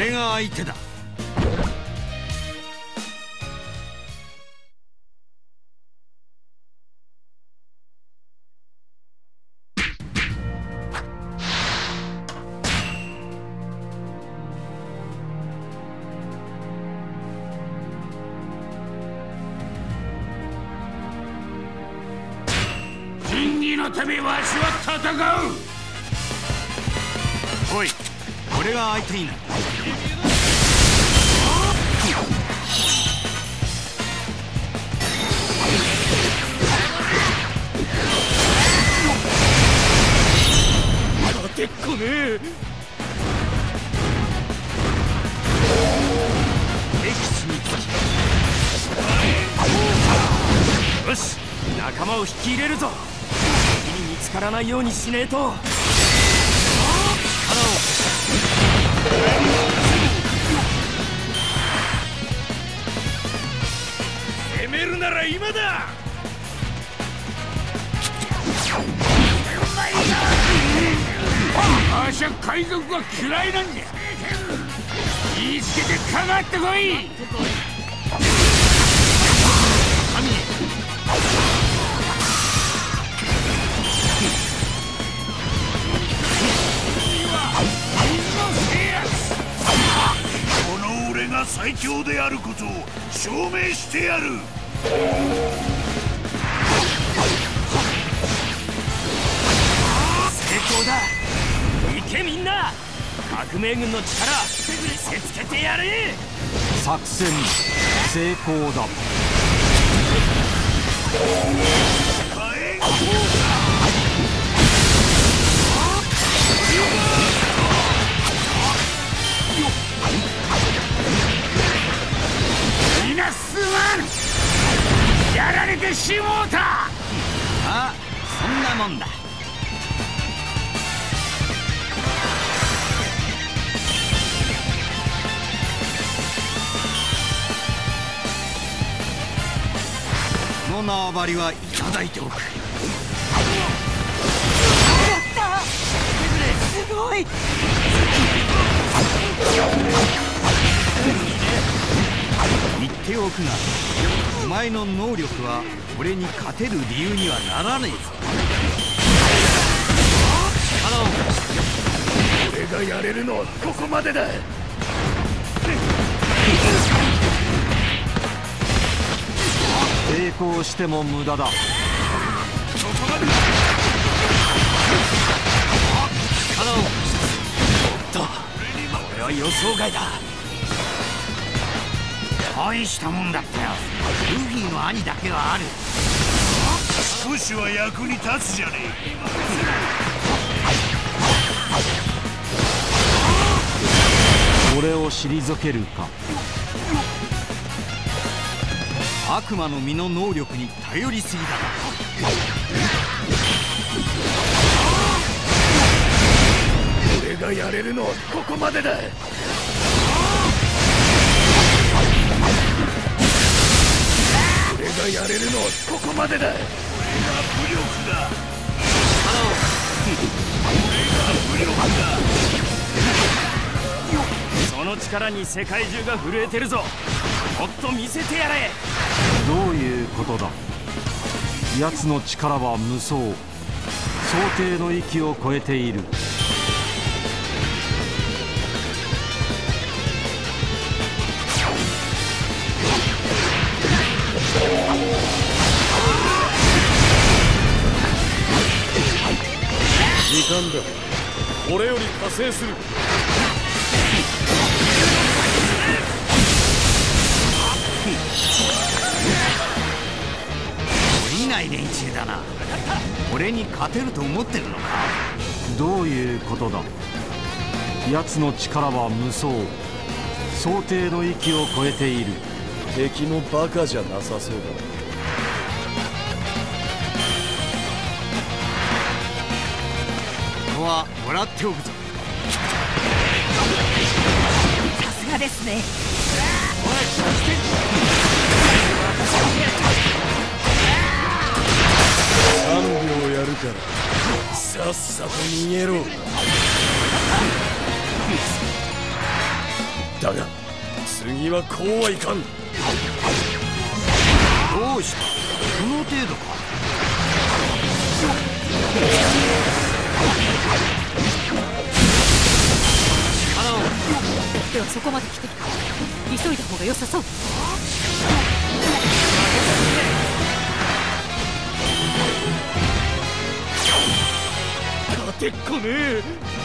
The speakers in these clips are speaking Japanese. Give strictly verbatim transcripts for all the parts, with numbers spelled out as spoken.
俺が相手だ。 のためわしは戦う。 おい、俺が相手になる。 勝てっこねえ。 敵地につき、よし、仲間を引き入れるぞ。敵に見つからないようにしねえと。力を攻めるなら今だ。わしは海賊が嫌いなんじゃ。言いつけてかかってこい。この俺が最強であることを証明してやる。 成功だ。行けみんな。革命軍の力見せつけてやれ。 作戦成功だ。 みなすまん。やられてしもうた。 ああ、そんなもんだ。この縄張りはいただいておく。やったー。すごい。言っておくが、お前の能力は俺に勝てる理由にはならねえぞ。力を貸して。 俺がやれるのはここまでだ。 抵抗しても無駄だ。 ここまでだ。 力を貸して。おっと、これは予想外だ。 大したもんだったよ。 ルフィの兄だけはある。 少しは役に立つじゃねえ。俺を退けるか。 悪魔の実の能力に頼りすぎだな。 俺がやれるのはここまでだ。俺がやれるのはここまでだ。俺が武力だ。俺が武力だ。 その力に世界中が震えてるぞ。もっと見せてやれ。 どういうことだ。奴の力は無双。想定の域を超えている。 時間だ。俺より加勢する。 懲りない連中だな。俺に勝てると思ってるのか。 どういうことだ。奴の力は無双。想定の域を超えている。 敵もバカじゃなさそうだ。 ここはもらっておくぞ。 さすがですね。 さんびょうやるからさっさと逃げろ。 だが次はこうはいかん。 どうした、この程度か。力を。 ではそこまで来て急いだ方が良さそう。 勝てっこねえ。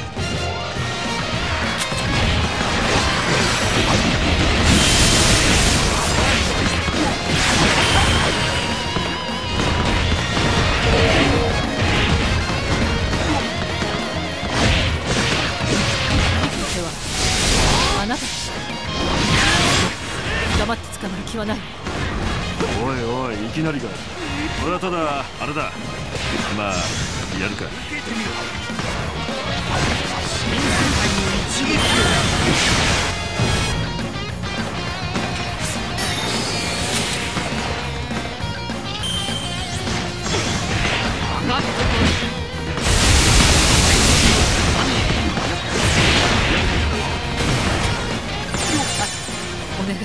ではあなた黙って捕まる気はない。 おいおい、いきなりか。俺はただあれだ、まあやるか。 新世界の一撃を。 お願い。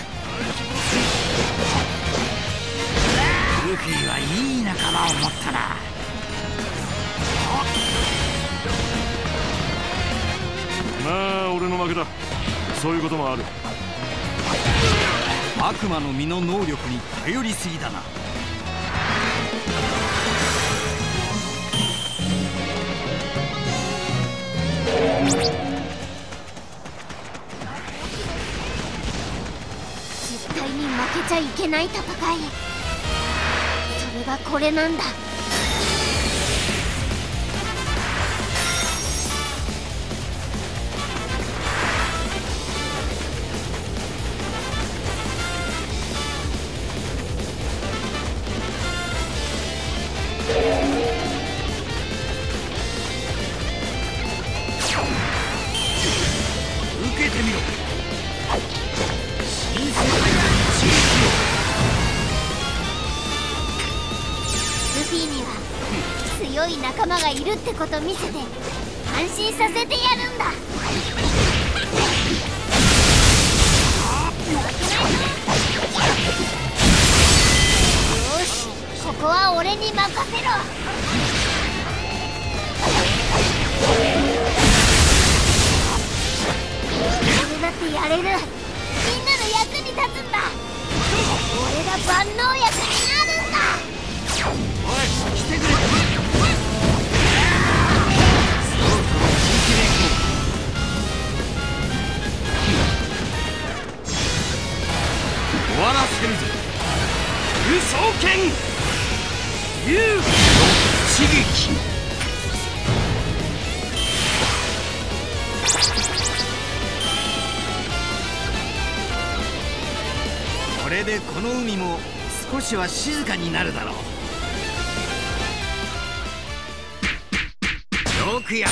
ルフィはいい仲間を持ったな。 まあ俺の負けだ。そういうこともある。 悪魔の実の能力に頼りすぎだな。 絶対に負けちゃいけない戦い。それがこれなんだ。 受けてみろ。新世界の一撃を。 ルフィには強い仲間がいるってこと見せて安心させてやるんだ。よし、ここは俺に任せろ。俺だってやれる。みんなの役に立つんだ。俺が万能役になるんだ。 おい、来てくれ。そろそろ本気で行こう。終わらせるぜ。無双剣竜の一撃。これでこの海も少しは静かになるだろう。よくやった。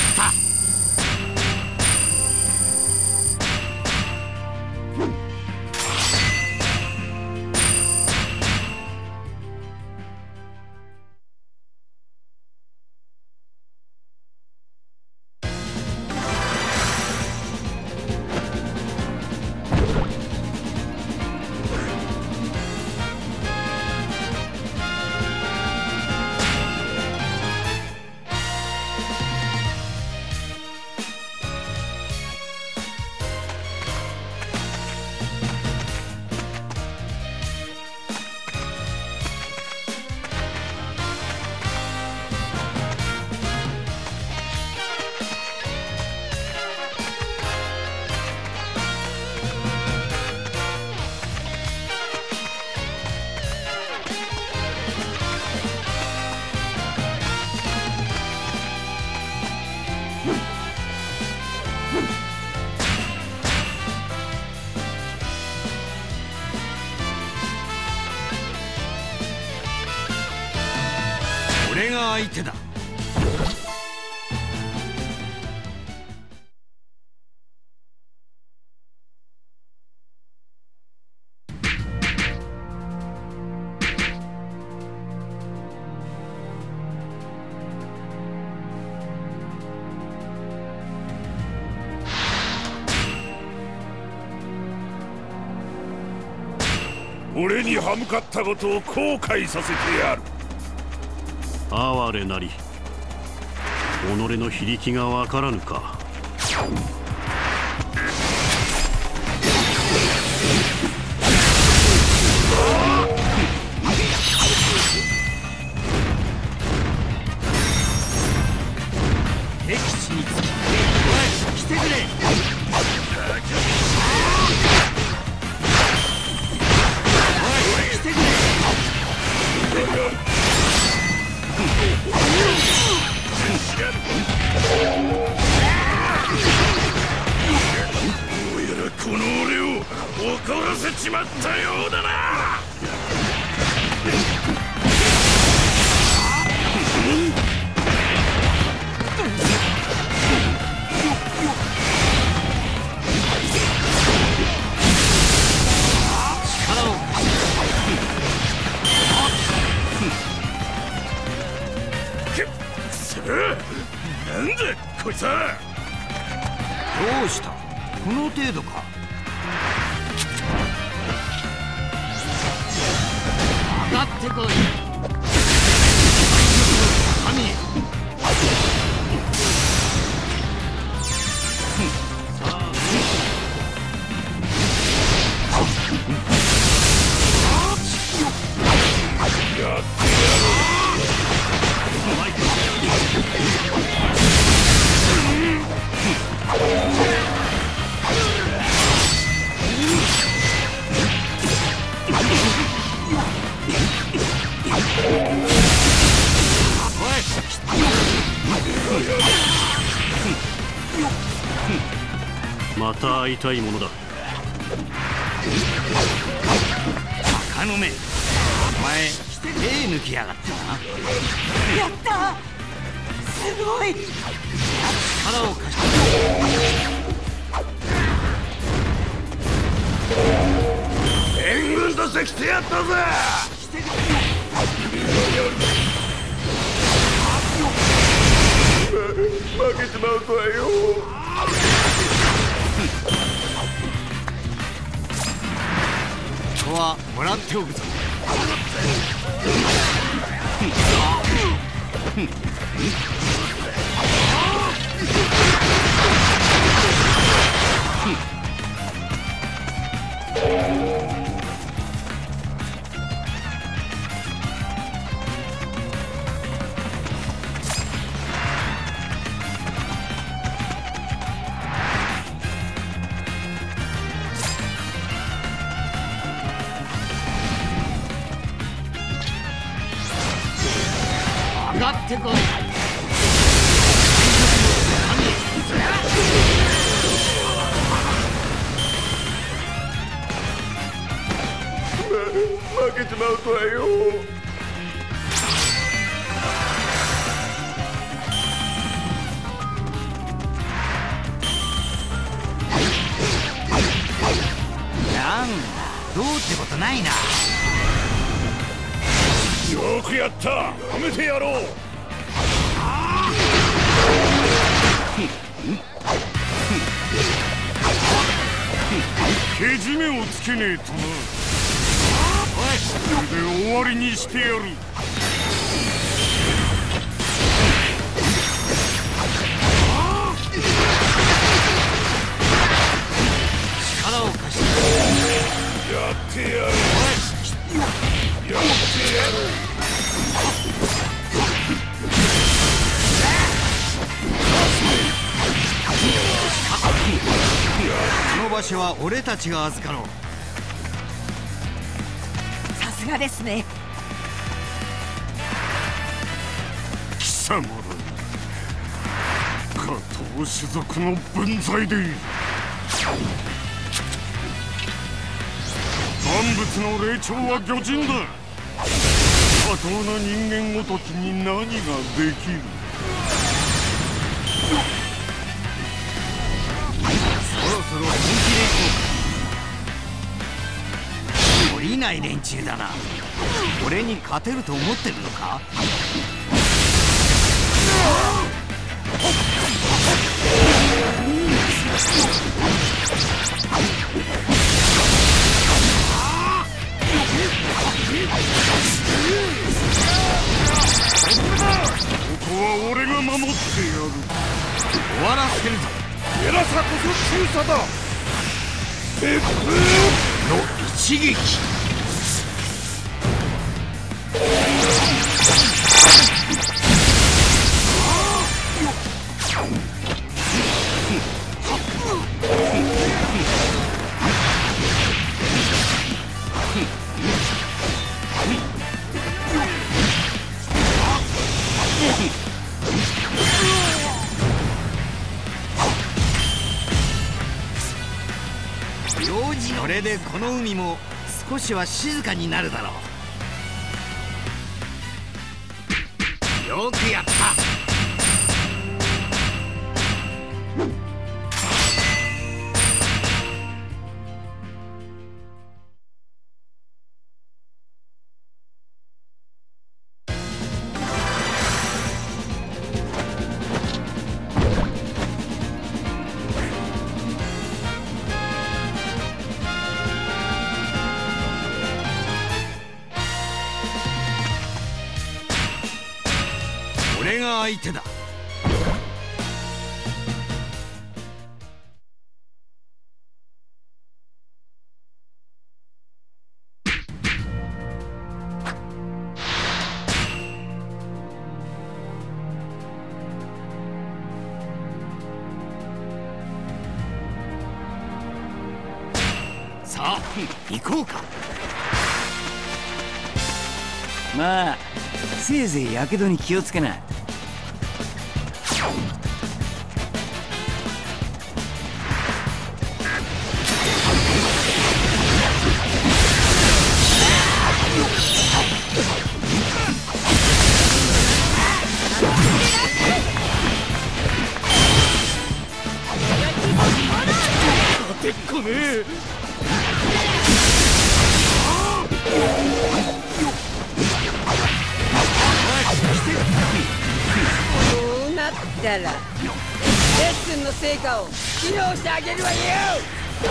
俺が相手だ。 俺に歯向かったことを後悔させてやる。 哀れなり、己の非力がわからぬか。 敵地に着き、おい来てくれ。おい来てくれ。 どうやらこの俺を怒らせちまったようだな。 なんだこいつは。 どうした？この程度か。上がってこい。神へ。さあ。 やってやる。 また会いたいものだ。 バカの目、お前手抜きやがったな。 やったー、すごい。 力を貸して援軍として来てやったぜ。負けちまうとはよ。 ここはもらっておくぞ。上がってこい。 負けちまうとはよ。 なんだ、どうってことないな。 よくやった。やめてやろう。 けじめをつけねえとな。おい、これで終わりにしてやる。 力を貸してやってやる。やってやる。 この場所は俺たちが預かろう。 さすがですね。 貴様ら加藤種族の分際で万物の霊長は魚人だ。過当な人間ごときに何ができる。 そろそろ本気でいこうか。懲りない連中だな。俺に勝てると思ってるのか。 終わらせるぞ。 偉さこそ強さだ。鉄風の一撃。 これでこの海も少しは静かになるだろう。よくやった。俺が相手だ。さあ行こうか。 まあせいぜいやけどに気をつけな。 てっこねえ。 こうなったらレッスンの成果を披露してあげるわよ。 捕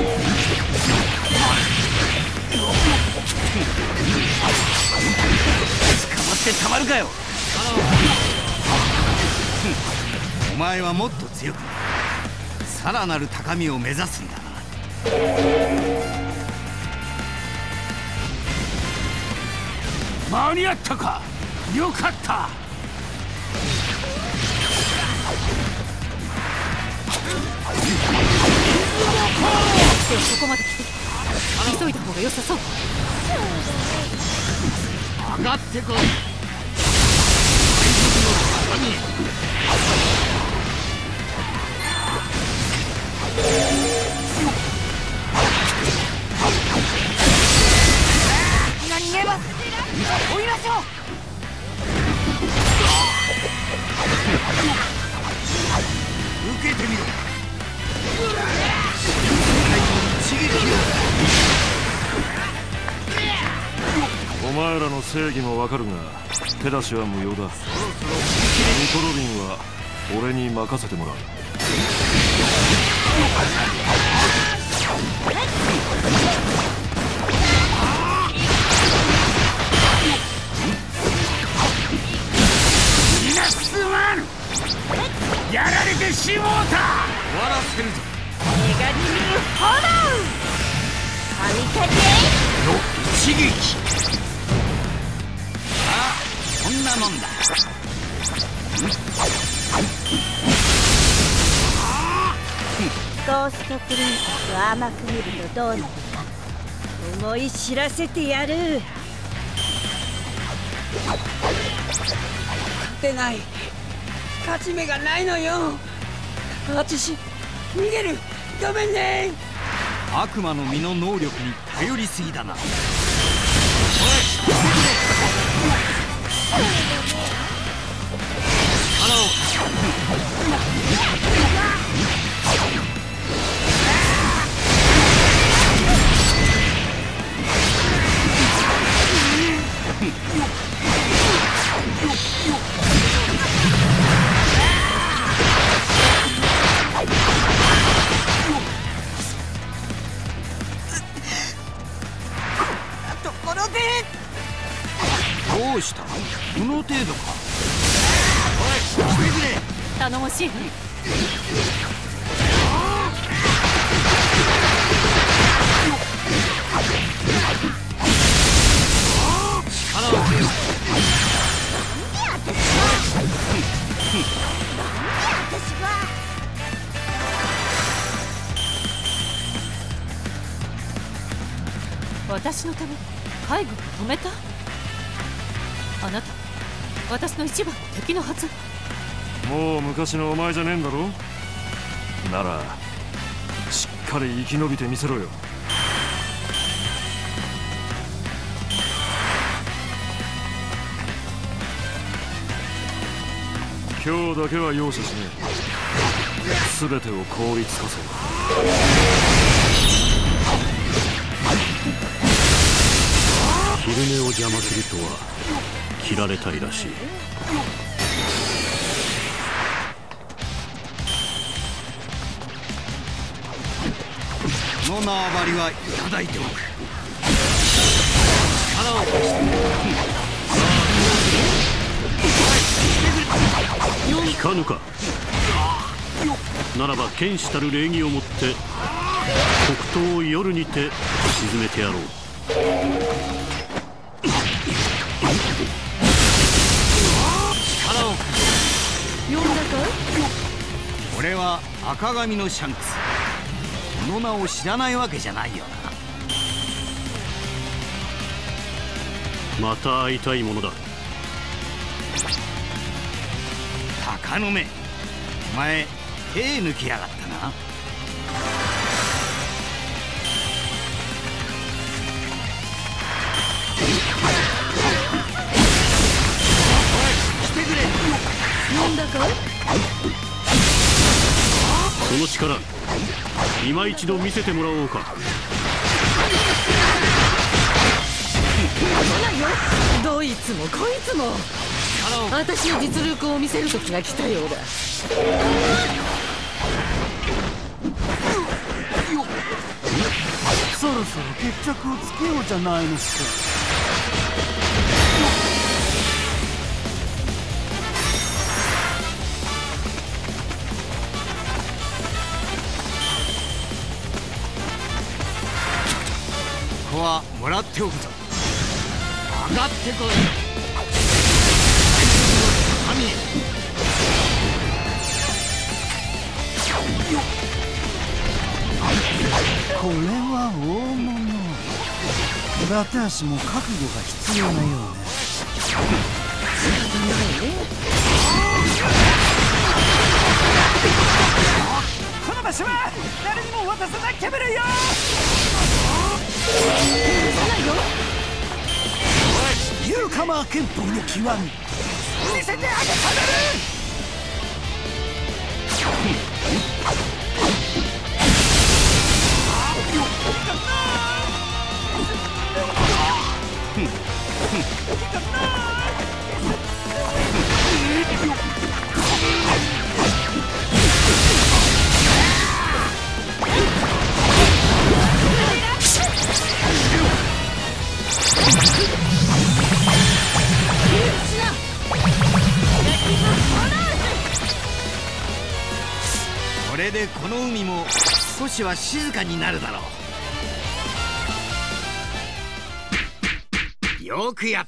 まってたまるかよ。 お前はもっと強くさらなる高みを目指すんだな。 間に合ったか。よかった。 そこまで来て急いだ方が良さそう。 上がってこい。 逃げます。追いましょう。 受けてみろ。 お前らの正義もわかるが手出しは無用だ。ニコロリンは俺に任せてもらう。 みなすまん。やられてしもうた。終わらせるぞ。 ネガティブホロー神風の一撃。ああそんなもんだ。 ゴーストプリンセスを甘く見るとどうなるか思い知らせてやる。勝てない。勝ち目がないのよ。あちし逃げる。ごめんね。 悪魔の実の能力に頼りすぎだな。おい力をところでどうした？この程度か。おい、来てくれ。 助頼もしいわ。私のため海軍を止めた？あなた私の一番の敵のはず。 もう昔のお前じゃねえんだろ。ならしっかり生き延びてみせろよ。今日だけは容赦しねえ。全てを凍りつかせ。 昼寝を邪魔するとは切られたいらしい。 この縄張りはいただいておく。力を貸して聞かぬか。ならば剣士たる礼儀をもって黒刀を夜にて沈めてやろう。 力を貸して呼んだか。俺は赤髪のシャンクス。この名を知らないわけじゃないよな。また会いたいものだ。 鷹の目、お前手抜きやがったな。来てくれ。呼んだか。 その力今一度見せてもらおうか。 どいつもこいつも私の実力を見せる時が来たようだ。 そろそろ決着をつけようじゃないのか。 ここはもらっておくぞ。上がってこい。神これは大物。伊達足も覚悟が必要なようね。 この場所は誰にも渡さなきゃべるよ。 ユーカマー憲法の極み見せてあげためる。 これでこの海も少しは静かになるだろう。よくやった。